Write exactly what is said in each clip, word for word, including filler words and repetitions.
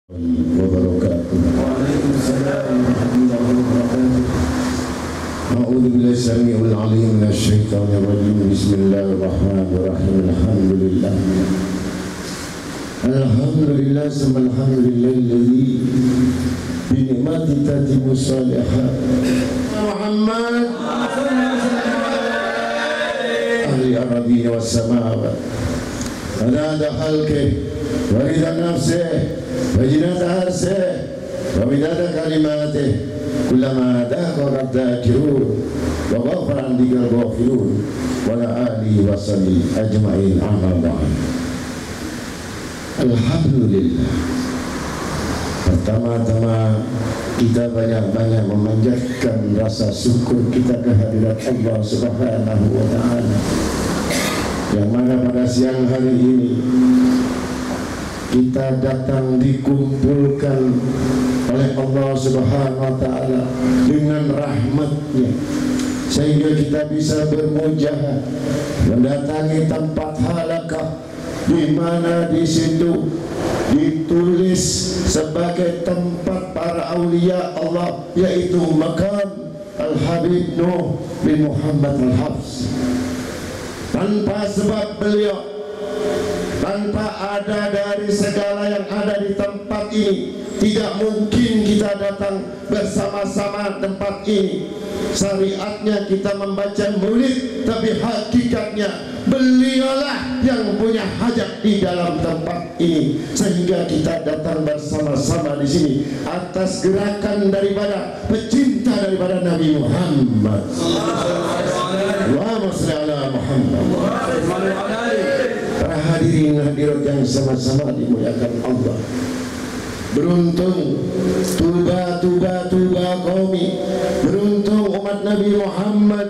wabarakatuh. Waalaikumsalam warahmatullahi wabarakatuh. A'udzu billahi samii'il 'aliim minasy syaithaanir rajiim. Bismillahirrahmanirrahim. Alhamdulillah. Alhamdulillah summa alhamdulillahilladzi bi ni'matihi tatimmu shalihat. Muhammad ahli al-ardina was samawat. Ada khalqi wa ridha nafsihi وجنات عرسه ومداد كلماته كلما ذكر الذاكرون وغفر عن ذكر الغافلون ولا آله وصحبه أجمعين أما بعد. Alhamdulillah. Pertama-tama kita banyak-banyak memanjatkan rasa syukur kita kehadirat Allah Subhanahu wa Ta'ala, yang mana pada siang hari ini kita datang dikumpulkan oleh Allah Subhanahu wa Ta'ala dengan rahmatnya, sehingga kita bisa bermujahadah mendatangi tempat halaqah, di mana di situ ditulis sebagai tempat para aulia Allah, yaitu makam Al-Habib Nuh bin Muhammad Al-Habsyi. Tanpa sebab beliau, tanpa ada dari segala yang ada di tempat ini, tidak mungkin kita datang bersama-sama tempat ini. Syariatnya kita membaca maulid, tapi hakikatnya beliaulah yang punya hajat di dalam tempat ini, sehingga kita datang bersama-sama di sini atas gerakan daripada pecinta daripada Nabi Muhammad. Allahumma shalli ala Muhammad. Para hadirin hadirat yang sama-sama dimuliakan Allah, beruntung tuba tuba tuba qaumi, beruntung umat Nabi Muhammad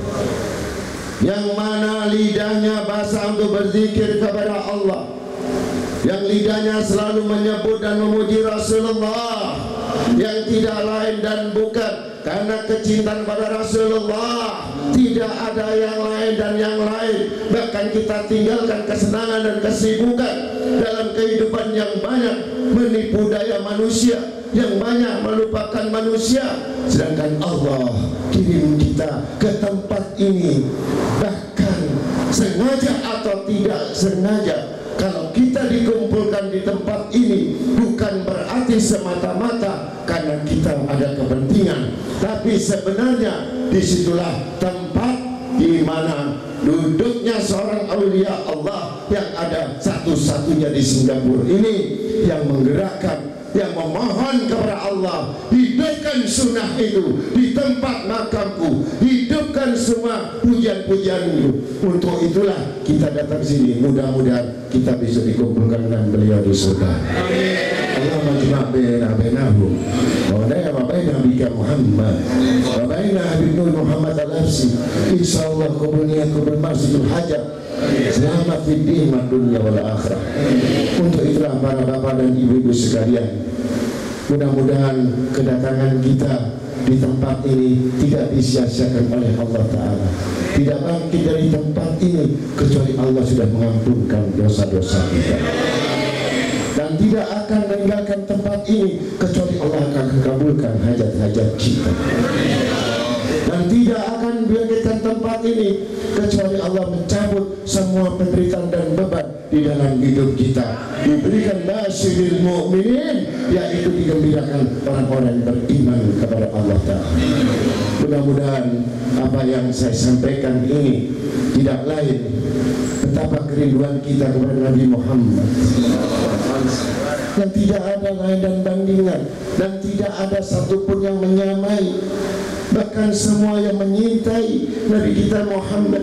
yang mana lidahnya basah untuk berzikir kepada Allah, yang lidahnya selalu menyebut dan memuji Rasulullah, yang tidak lain dan bukan karena kecintaan pada Rasulullah. Tidak ada yang lain dan yang lain. Bahkan kita tinggalkan kesenangan dan kesibukan dalam kehidupan yang banyak menipu daya manusia, yang banyak melupakan manusia, sedangkan Allah kirim kita ke tempat ini. Bahkan sengaja atau tidak sengaja, kalau kita dikumpulkan di tempat ini bukan berarti semata-mata karena kita ada kepentingan, tapi sebenarnya disitulah tempat di mana duduknya seorang aulia Allah yang ada satu-satunya di Singapura ini, yang menggerakkan, yang memohon kepada Allah, hidupkan sunnah itu di tempat makamku, hidupkan semua pujian-pujianmu. Untuk itulah kita datang sini. Mudah-mudahan kita bisa dikumpulkan dengan beliau di surga. Allah majma' baina bainahum wa baina baina bika Muhammad wa baina Habib Nur Muhammad Al-Habsyi. Insyaallah qabul niat qabul masjidul hajat, selamat fid din wa dunya wal akhirah. Untuk itulah para bapak dan ibu-ibu sekalian, mudah-mudahan kedatangan kita di tempat ini tidak disia-siakan oleh Allah Ta'ala. Tidak bangkit dari tempat ini kecuali Allah sudah mengampunkan dosa-dosa kita, dan tidak akan meninggalkan tempat ini kecuali Allah akan mengabulkan hajat-hajat kita, dan tidak akan meninggalkan tempat ini kecuali Allah mencabut semua penderitaan dan beban di dalam hidup kita, diberikan basyiril mu'minin, yaitu digembirakan orang-orang yang beriman kepada Allah Ta'ala. Mudah-mudahan apa yang saya sampaikan ini tidak lain betapa kerinduan kita kepada Nabi Muhammad, dan tidak ada lain dan bandingan, dan tidak ada satupun yang menyamai, bahkan semua yang menyintai Nabi kita Muhammad,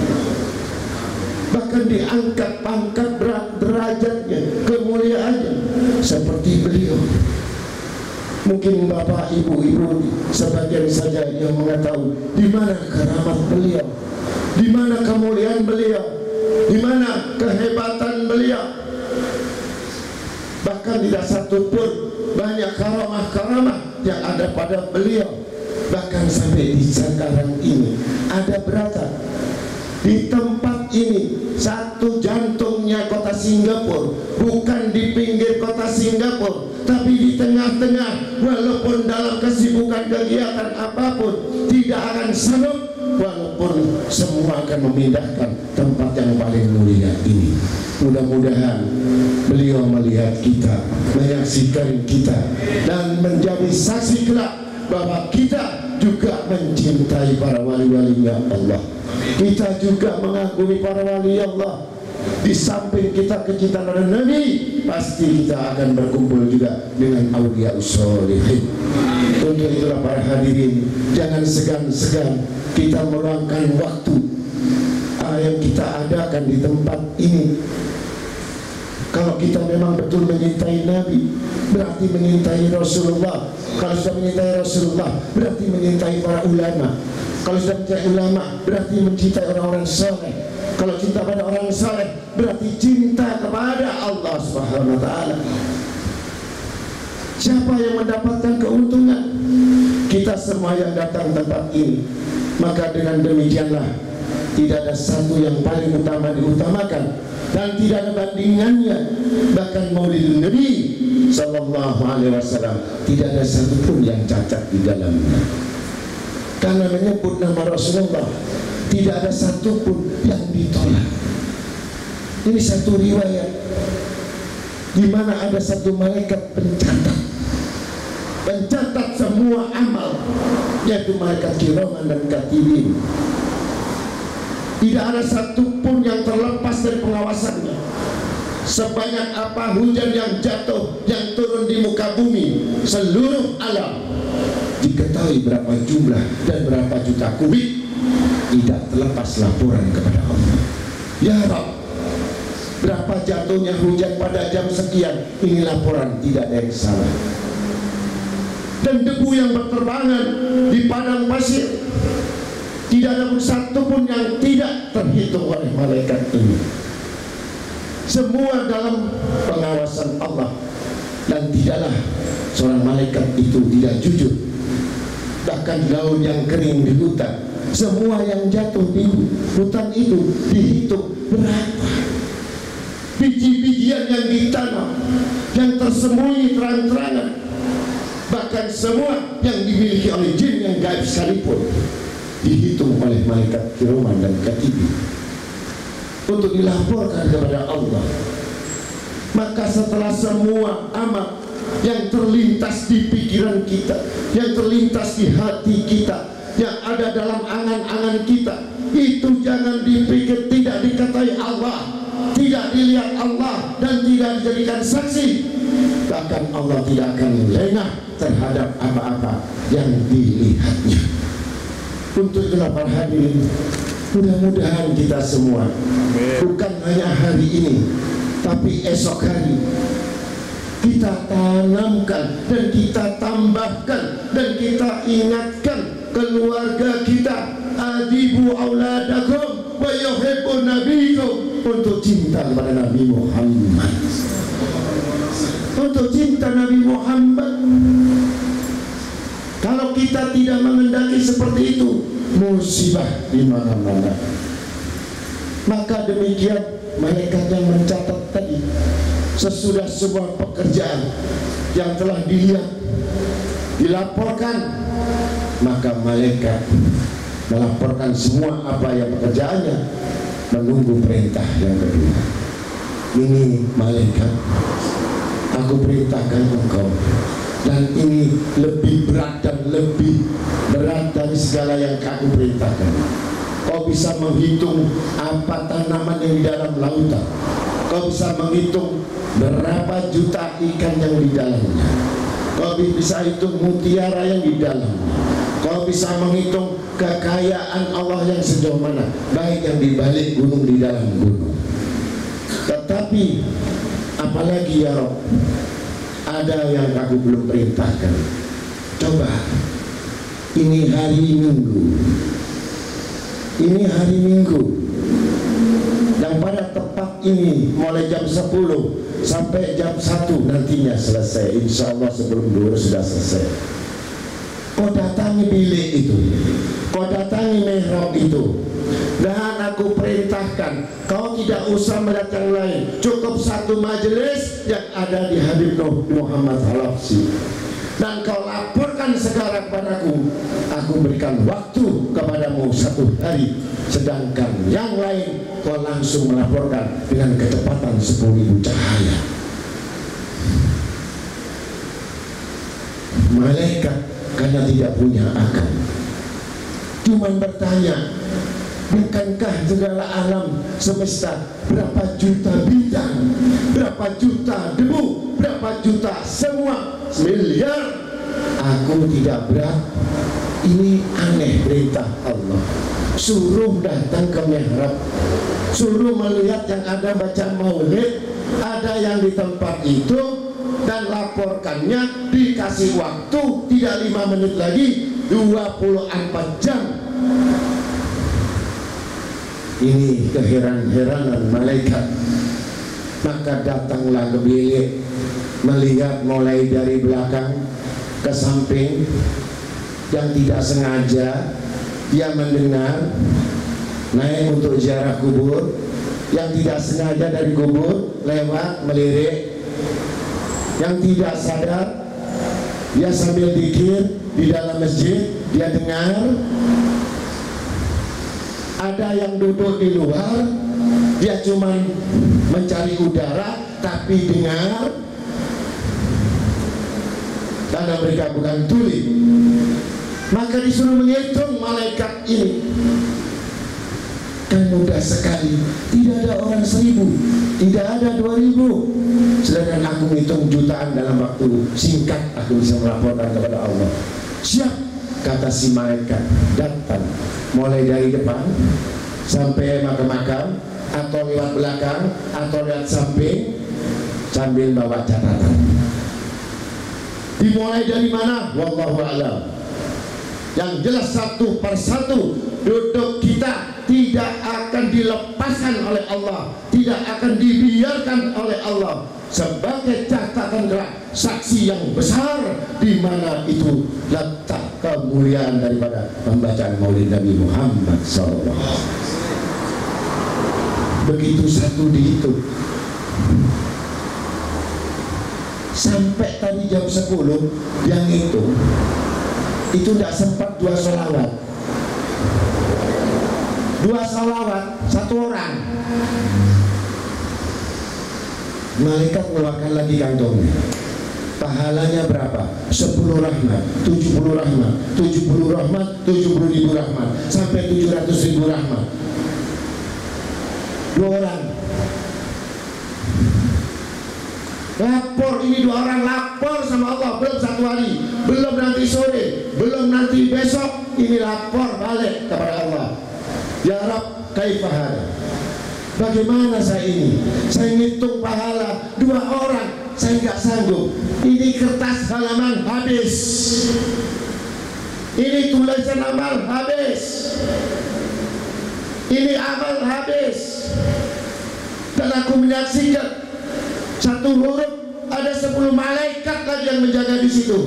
bahkan diangkat pangkat derajatnya, kemuliaannya seperti beliau. Mungkin bapak ibu-ibu sebagian saja yang mengetahui di mana keramat beliau, di mana kemuliaan beliau, di mana kehebatan beliau. Bahkan tidak satu pun banyak karamah-karamah yang ada pada beliau. Bahkan sampai di sekarang ini ada berapa di tempat ini satu jantungnya tengahnya kota Singapura, bukan di pinggir kota Singapura, tapi di tengah-tengah. Walaupun dalam kesibukan kegiatan apapun tidak akan sanggup, walaupun semua akan memindahkan tempat yang paling mulia ini. Mudah-mudahan beliau melihat kita, menyaksikan kita, dan menjadi saksi kelak bahwa kita juga mencintai para wali-walinya Allah. Kita juga mengagumi para wali Allah. Di samping kita kecintaan pada Nabi, pasti kita akan berkumpul juga dengan aulia sholihin. Untuk itulah para hadirin, jangan segan-segan kita meluangkan waktu yang kita adakan di tempat ini. Kalau kita memang betul menyintai Nabi, berarti menyintai Rasulullah. Kalau sudah menyintai Rasulullah, berarti menyintai para ulama. Kalau sudah mencintai ulama, berarti mencintai orang-orang saleh. Kalau cinta pada orang saleh, berarti cinta kepada Allah Subhanahu wa taala. Siapa yang mendapatkan keuntungan? Kita semua yang datang tempat ini. Maka dengan demikianlah, tidak ada satu yang paling utama diutamakan dan tidak ada bandingannya. Bahkan Maulid Nabi sallallahu alaihi wasallam tidak ada satupun yang cacat di dalamnya. Karena menyebut nama Rasulullah, tidak ada satupun yang ditolak. Ini satu riwayat di mana ada satu malaikat pencatat, pencatat semua amal, yaitu malaikat kiraman dan katibin. Tidak ada satupun yang terlepas dari pengawasannya. Sebanyak apa hujan yang jatuh, yang turun di muka bumi, seluruh alam, diketahui berapa jumlah dan berapa juta kubik, tidak terlepas laporan kepada Allah. Ya Rabb, berapa jatuhnya hujan pada jam sekian, ini laporan, tidak ada yang salah. Dan debu yang berterbangan di padang pasir, tidak ada pun satu pun yang tidak terhitung oleh malaikat ini. Semua dalam pengawasan Allah. Dan tidaklah seorang malaikat itu tidak jujur. Bahkan daun yang kering di hutan, semua yang jatuh di hutan itu dihitung berapa. Biji-bijian yang ditanam, yang tersembunyi terang-terangan, bahkan semua yang dimiliki oleh jin yang gaib sekalipun, dihitung oleh malaikat kiraman dan katibin untuk dilaporkan kepada Allah. Maka setelah semua amal yang terlintas di pikiran kita, yang terlintas di hati kita, yang ada dalam angan-angan kita, itu jangan dipikir tidak dikatai Allah, tidak dilihat Allah, dan tidak dijadikan saksi. Bahkan Allah tidak akan lengah terhadap apa-apa yang dilihatnya. Untuk itulah para hadirin, mudah-mudahan kita semua, bukan hanya hari ini, tapi esok hari, kita tanamkan dan kita tambahkan dan kita ingatkan keluarga kita, adibu auladakum wa yuhibbun nabiyyukum, untuk cinta kepada Nabi Muhammad, untuk cinta Nabi Muhammad. Kalau kita tidak mengendaki seperti itu, musibah di mana-mana. Maka demikian malaikat yang mencatat tadi, sesudah sebuah pekerjaan yang telah dilihat, dilaporkan, maka malaikat melaporkan semua apa yang pekerjaannya, menunggu perintah yang kedua. Ini malaikat, aku perintahkan engkau, dan ini lebih berat dan lebih berat dari segala yang aku perintahkan. Kau bisa menghitung apa tanaman yang di dalam lautan. Kau bisa menghitung berapa juta ikan yang di dalamnya. Kau bisa hitung mutiara yang di dalamnya. Kau bisa menghitung kekayaan Allah yang sejauh mana, baik yang di balik gunung, di dalam gunung. Tetapi apalagi ya Rabb, ada yang aku belum perintahkan. Coba, ini hari Minggu, ini hari Minggu, yang pada tepat ini mulai jam sepuluh sampai jam satu nantinya selesai. Insya Allah sebelum duhur sudah selesai. Kau datangi bilik itu, kau datangi mihrab itu, dan aku perintahkan perintahkan kau tidak usah melihat yang lain, cukup satu majelis yang ada di Habib Muhammad Halafsi, dan kau laporkan sekarang padaku, aku berikan waktu kepadamu satu hari, sedangkan yang lain kau langsung melaporkan dengan kecepatan sepuluh ribu cahaya. Malaikat karena tidak punya akal cuman bertanya, bukankah segala alam semesta berapa juta bintang, berapa juta debu, berapa juta semua miliar, aku tidak berat. Ini aneh perintah Allah, suruh datang ke mihrab, suruh melihat yang ada baca maulid, ada yang di tempat itu, dan laporkannya, dikasih waktu tidak lima menit lagi, dua puluh empat jam. Ini keheran-heranan malaikat. Maka datanglah ke bilik, melihat mulai dari belakang ke samping. Yang tidak sengaja dia mendengar, naik untuk ziarah kubur. Yang tidak sengaja dari kubur lewat melirik. Yang tidak sadar dia sambil zikir di dalam masjid, dia dengar. Ada yang duduk di luar, dia cuma mencari udara, tapi dengar. Karena mereka bukan tuli, maka disuruh menghitung malaikat ini. Kan mudah sekali, tidak ada orang seribu, tidak ada dua ribu, sedangkan aku hitung jutaan dalam waktu singkat. Aku bisa melaporkan kepada Allah. Siap, kata si malaikat. Datang mulai dari depan sampai makam-makam, atau lewat belakang, atau lewat samping, sambil bawa catatan. Dimulai dari mana? Wallahu a'lam. Yang jelas satu persatu duduk kita tidak akan dilepaskan oleh Allah, tidak akan dibiarkan oleh Allah, sebagai catatan gerak saksi yang besar, di mana itu letak kemuliaan daripada pembacaan Maulid Nabi Muhammad shallallahu alaihi wasallam. Begitu satu dihitung sampai tadi jam sepuluh, yang itu itu tidak sempat dua sholawat, dua sholawat satu orang. Malaikat mengeluarkan lagi kantongnya. Pahalanya berapa? sepuluh rahmat, tujuh puluh rahmat, tujuh puluh rahmat, tujuh puluh ribu rahmat, sampai tujuh ratus ribu rahmat. Dua orang lapor, ini dua orang lapor sama Allah. Belum satu hari, belum nanti sore, belum nanti besok, ini lapor balik kepada Allah. Ya Rabb, kaifahada, bagaimana saya ini? Saya ngitung pahala dua orang, saya nggak sanggup. Ini kertas halaman habis, ini tulisan amal habis, ini amal habis, dan aku menyaksikan satu huruf ada sepuluh malaikat lagi yang menjaga di situ.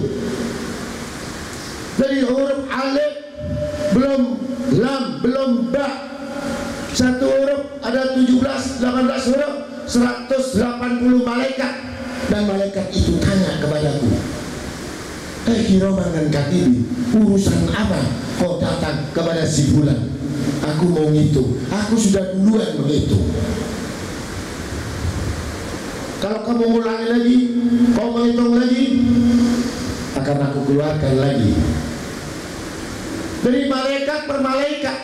Dari huruf alif belum lam, belum ba, satu huruf ada tujuh belas, delapan belas huruf, seratus delapan puluh malaikat. Dan malaikat itu tanya kepadaku, eh Kiroman dan Katibi, urusan apa kau datang kepada si bulan? Aku mau ngitung, aku sudah duluan menghitung. Kalau kamu ulangi lagi, kau menghitung lagi, akan aku keluarkan lagi. Dari malaikat per malaikat.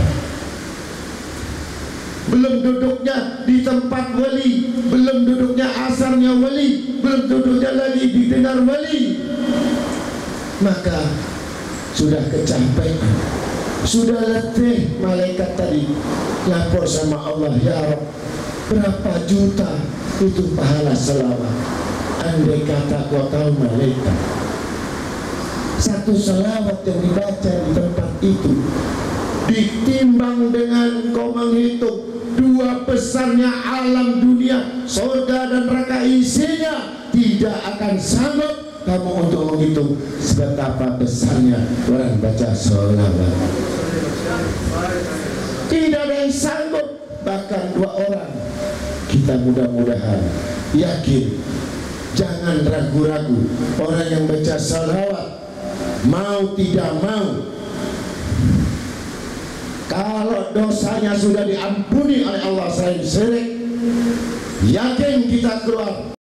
Belum duduknya di tempat wali, belum duduknya asarnya wali, belum duduknya lagi didengar wali. Maka sudah kecapean, sudah letih malaikat tadi. Lapor sama Allah, ya Rabb, berapa juta itu pahala selawat? Andai kata kau tahu malaikat, satu selawat yang dibaca di tempat itu ditimbang dengan kau menghitung dua besarnya alam dunia, surga dan neraka isinya, tidak akan sanggup kamu untuk menghitung betapa besarnya orang baca sholawat. Tidak ada yang sanggup. bahkan dua orang. Kita mudah-mudahan yakin, jangan ragu-ragu. Orang yang baca salawat, mau tidak mau, kalau dosanya sudah diampuni oleh Allah selain syirik, yakin kita keluar